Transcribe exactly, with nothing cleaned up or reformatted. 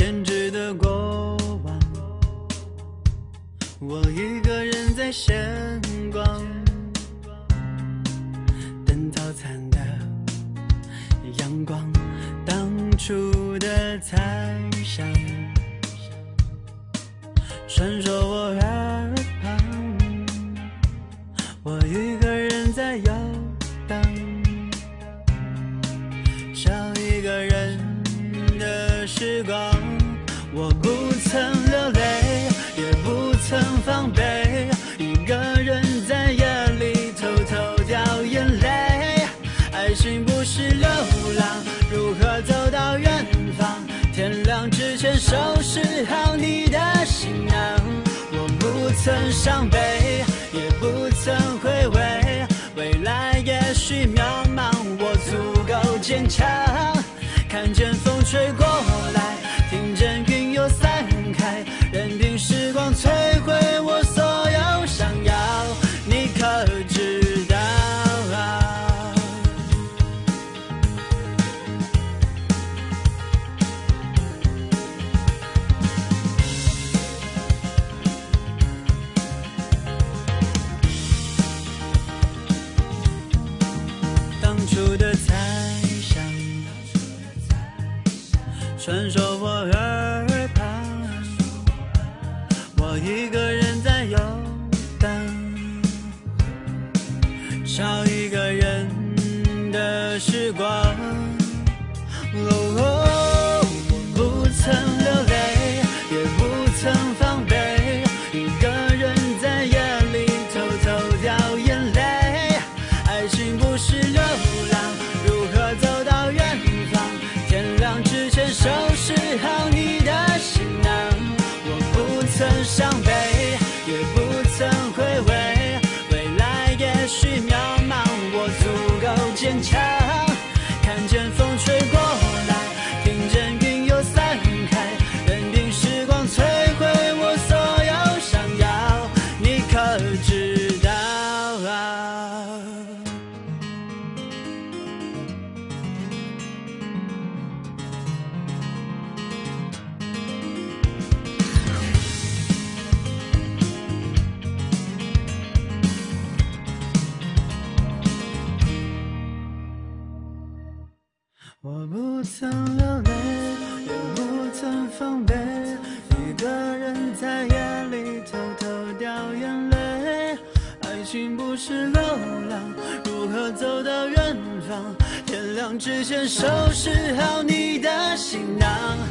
编织的过往，我一个人在闲逛，等早餐的阳光，当初的猜想传说我耳旁，我一个人在游荡，少一个人的时光，我不曾流泪，也不曾防备，一个人在夜里偷偷掉眼泪。爱情不是流浪，如何走到远方？天亮之前收拾好你的行囊。我不曾伤悲，也不曾回味，未来也许渺茫，我足够坚强。看见风吹过来，听见云又散开，任凭时光摧毁我所有想要，你可知道？当初的猜想传说我耳旁，我一个人在游荡，少一个人的时光。哦哦，我不曾流泪，也不曾防备，一个人在夜里偷偷掉眼泪。爱情不是流浪，如何走到远方？天亮之前收拾好你的行囊。我不曾伤悲，也不曾回味，未来也许渺茫，我足够坚强。看见风吹过来，听见云又散开，任凭时光摧毁我所有想要，你可知道？我不曾流泪，也不曾防备，一个人在夜里偷偷掉眼泪。爱情不是流浪，如何走到远方？天亮之前收拾好你的行囊。